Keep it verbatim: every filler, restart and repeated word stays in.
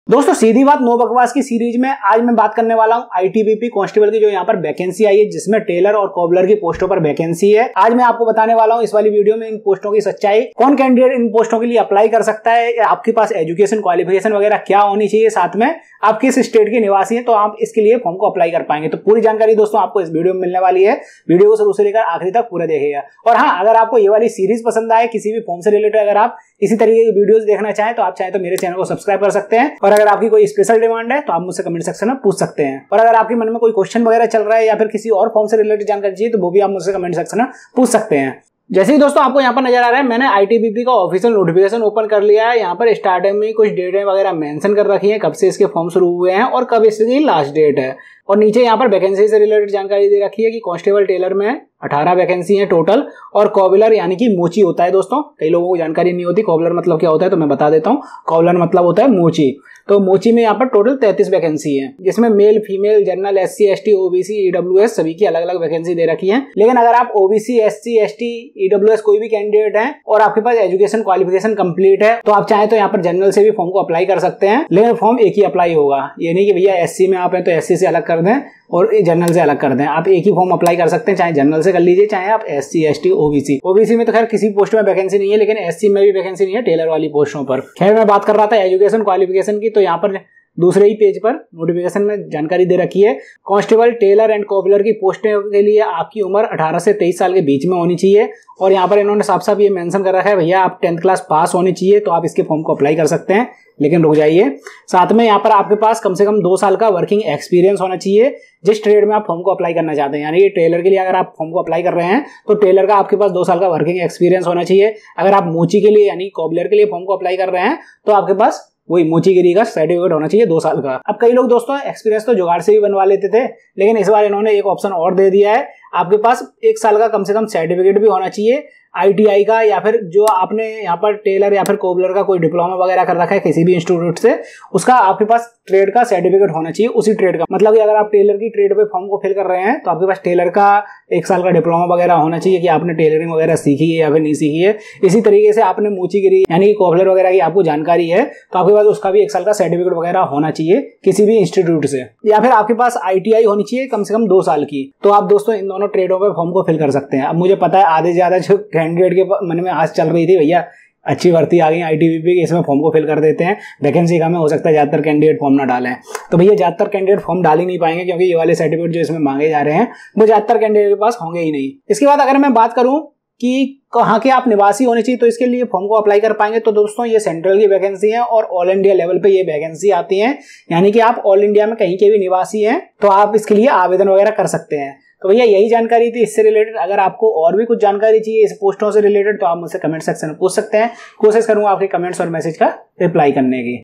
दोस्तों सीधी बात नो बकवास की सीरीज में आज मैं बात करने वाला हूं आईटीबीपी कांस्टेबल की, जो यहाँ पर वैकेंसी आई है जिसमें टेलर और कोबलर की पोस्टों पर वैकेंसी है। आज मैं आपको बताने वाला हूं इस वाली वीडियो में इन पोस्टों की सच्चाई, कौन कैंडिडेट इन पोस्टों के लिए अप्लाई कर सकता है, आपके पास एजुकेशन क्वालिफिकेशन वगैरह क्या होनी चाहिए, साथ में आप किस स्टेट के निवासी हैं तो आप इसके लिए फॉर्म को अप्लाई कर पाएंगे। तो पूरी जानकारी दोस्तों आपको इस वीडियो में मिलने वाली है। वीडियो को शुरू से लेकर आखिरी तक पूरा देखिएगा। और हाँ, अगर आपको ये वाली सीरीज पसंद आए, किसी भी फॉर्म से रिलेटेड अगर आप इसी तरीके की वीडियोस देखना चाहें तो आप चाहें तो मेरे चैनल को सब्सक्राइब कर सकते हैं। और अगर आपकी कोई स्पेशल डिमांड है तो आप मुझसे कमेंट सेक्शन में पूछ सकते हैं। और अगर आपके मन में कोई क्वेश्चन वगैरह चल रहा है या फिर किसी और फॉर्म से रिलेटेड जानकारी चाहिए तो वो भी आप मुझसे कमेंट सेक्शन में पूछ सकते हैं। जैसे ही दोस्तों आपको यहाँ पर नजर आ रहा है, मैंने आईटीबीपी का ऑफिशियल नोटिफिकेशन ओपन कर लिया है। यहाँ पर स्टार्टिंग में कुछ डेटें वगैरह मेंशन कर रखी है, कब से इसके फॉर्म शुरू हुए हैं और कब इसकी लास्ट डेट है। और नीचे यहाँ पर वैकेंसी से रिलेटेड जानकारी दे रखी है कि कांस्टेबल टेलर में अठारह वैकेंसी है टोटल, और कोबलर यानी कि मोची होता है। दोस्तों कई लोगों को जानकारी नहीं होती कोबलर मतलब क्या होता है, तो मैं बता देता हूँ। कोबलर मतलब होता है मोची। तो मोची में यहाँ पर टोटल तैंतीस वैकेंसी है, जिसमें male, female, general, SC, ST, OBC, EWS सभी की अलग अलग वैकेंसी दे रखी है। लेकिन अगर आप ओबीसी, एससी, एसटी, ईडब्ल्यूएस कोई भी कैंडिडेट है और आपके पास एजुकेशन क्वालिफिकेशन कंप्लीट है तो आप चाहें तो यहाँ पर जनरल से भी फॉर्म को अप्लाई कर सकते हैं। लेकिन फॉर्म एक ही अप्लाई होगा, ये नहीं कि भैया एससी में आप हैं तो एससी से अलग कर दें और जनरल से अलग कर दें। आप एक ही फॉर्म अप्लाई कर सकते हैं, चाहे जनरल से कर लीजिए, चाहे आप एससी, एसटी, ओबीसी। ओबीसी में तो खैर किसी पोस्ट में वैकेंसी नहीं है, लेकिन एससी में भी वैकेंसी नहीं है टेलर वाली पोस्टों पर। खैर मैं बात कर रहा था एजुकेशन क्वालिफिकेशन की, तो यहाँ पर दूसरे ही पेज पर नोटिफिकेशन में जानकारी दे रखी है। कांस्टेबल, टेलर एंड कोबलर की पोस्टों के लिए आपकी उम्र अठारह से तेईस साल के बीच में होनी चाहिए। और यहाँ पर इन्होंने साफ साफ ये मेंशन कर रखा है, भैया आप टेंथ क्लास पास होनी चाहिए तो आप इसके फॉर्म को अप्लाई कर सकते हैं। लेकिन रुक जाइए, साथ में यहाँ पर आपके पास कम से कम दो साल का वर्किंग एक्सपीरियंस होना चाहिए जिस ट्रेड में आप फॉर्म को अप्लाई करना चाहते हैं। यानी कि टेलर के लिए अगर आप फॉर्म को अप्लाई कर रहे हैं तो टेलर का आपके पास दो साल का वर्किंग एक्सपीरियंस होना चाहिए। अगर आप मोची के लिए यानी कोबलर के लिए फॉर्म को अप्लाई कर रहे हैं तो आपके पास वही मोचीगिरी का सर्टिफिकेट होना चाहिए दो साल का। अब कई लोग दोस्तों एक्सपीरियंस तो जुगाड़ से भी बनवा लेते थे, लेकिन इस बार इन्होंने एक ऑप्शन और दे दिया है, आपके पास एक साल का कम से कम सर्टिफिकेट भी होना चाहिए आईटीआई का, या फिर जो आपने यहाँ पर टेलर या फिर कोबलर का कोई डिप्लोमा वगैरह कर रखा है किसी भी इंस्टीट्यूट से, उसका आपके पास ट्रेड का सर्टिफिकेट होना चाहिए उसी ट्रेड का। मतलब कि अगर आप टेलर की ट्रेड पे फॉर्म को फिल कर रहे हैं तो आपके पास टेलर का एक साल का डिप्लोमा वगैरह होना चाहिए कि आपने टेलरिंग वगैरह सीखी है या फिर नहीं सीखी है। इसी तरीके से आपने मोचीगिरी यानी कि कोबलर वगैरह की आपको जानकारी है तो आपके पास उसका भी एक साल का सर्टिफिकेट वगैरह होना चाहिए किसी भी इंस्टीट्यूट से। या फिर आपके पास आईटीआई होनी चाहिए कम से कम दो साल की। तो आप दोस्तों इन दोनों ट्रेडों पे फॉर्म को फिल कर सकते हैं। अब मुझे पता है आधे से ज्यादा जो कैंडिडेट के मन में आज चल रही थी, भैया अच्छी भर्ती आ गई आईटीबीपी की, इसमें फॉर्म को फिल कर देते हैं, वैकेंसी कम है, हो सकता है ज्यादातर कैंडिडेट फॉर्म ना डालें। तो भैया ज्यादातर कैंडिडेट फॉर्म डाल ही नहीं पाएंगे क्योंकि ये वाले सर्टिफिकेट जो इसमें मांगे जा रहे हैं वो ज्यादातर कैंडिडेट के पास होंगे ही नहीं। इसके बाद अगर मैं बात करूं कि कहाँ के आप निवासी होने चाहिए तो इसके लिए फॉर्म को अप्लाई कर पाएंगे, तो दोस्तों ये सेंट्रल की वैकेंसी है और ऑल इंडिया लेवल पे ये वैकेंसी आती है। यानी कि आप ऑल इंडिया में कहीं के भी निवासी हैं तो आप इसके लिए आवेदन वगैरह कर सकते हैं। तो भैया यही जानकारी थी इससे रिलेटेड। अगर आपको और भी कुछ जानकारी चाहिए इस पोस्टों से रिलेटेड तो आप मुझसे कमेंट सेक्शन में पूछ सकते हैं। कोशिश करूंगा आपके कमेंट्स और मैसेज का रिप्लाई करने की।